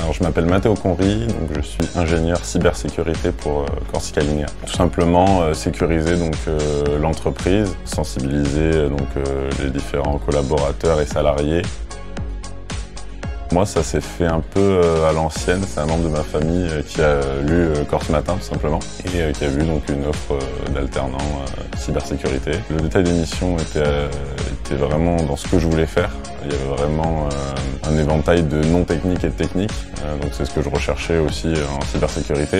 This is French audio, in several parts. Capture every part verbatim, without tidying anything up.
Alors, je m'appelle Matteo Conri, donc je suis ingénieur cybersécurité pour euh, Corsica Linea. Tout simplement euh, sécuriser donc euh, l'entreprise, sensibiliser euh, donc euh, les différents collaborateurs et salariés. Moi, ça s'est fait un peu euh, à l'ancienne. C'est un membre de ma famille euh, qui a lu euh, Corse Matin, tout simplement, et euh, qui a vu donc une offre euh, d'alternant euh, cybersécurité. Le détail des missions était, euh, était vraiment dans ce que je voulais faire. Il y avait vraiment euh, un éventail de non techniques et de techniques, euh, donc c'est ce que je recherchais aussi en cybersécurité.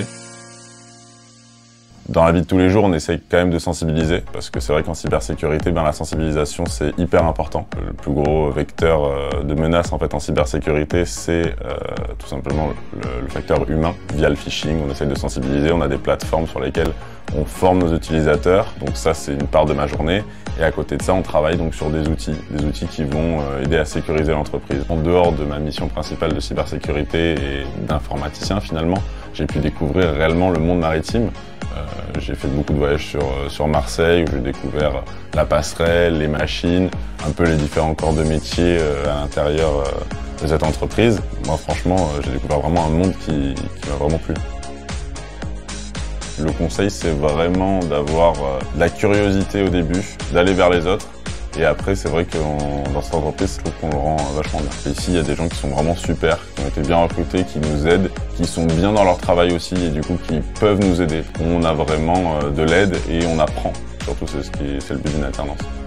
Dans la vie de tous les jours, on essaye quand même de sensibiliser, parce que c'est vrai qu'en cybersécurité, ben, la sensibilisation c'est hyper important. Le plus gros vecteur euh, de menace en fait en cybersécurité, c'est euh, tout simplement le, le facteur humain. Via le phishing, on essaye de sensibiliser, on a des plateformes sur lesquelles on forme nos utilisateurs, donc ça c'est une part de ma journée. Et à côté de ça, on travaille donc sur des outils, des outils qui vont euh, aider à sécuriser l'entreprise. En dehors de ma mission principale de cybersécurité et d'informaticien finalement, j'ai pu découvrir réellement le monde maritime. Euh, j'ai fait beaucoup de voyages sur, sur Marseille où j'ai découvert la passerelle, les machines, un peu les différents corps de métier euh, à l'intérieur euh, de cette entreprise. Moi franchement, euh, j'ai découvert vraiment un monde qui, qui m'a vraiment plu. Le conseil, c'est vraiment d'avoir euh, de la curiosité au début, d'aller vers les autres. Et après, c'est vrai que dans cette entreprise, je trouve qu'on le rend vachement bien. Ici, il y a des gens qui sont vraiment super, qui ont été bien recrutés, qui nous aident, qui sont bien dans leur travail aussi et du coup qui peuvent nous aider. On a vraiment de l'aide et on apprend. Surtout, c'est ce qui, c'est le but d'une alternance.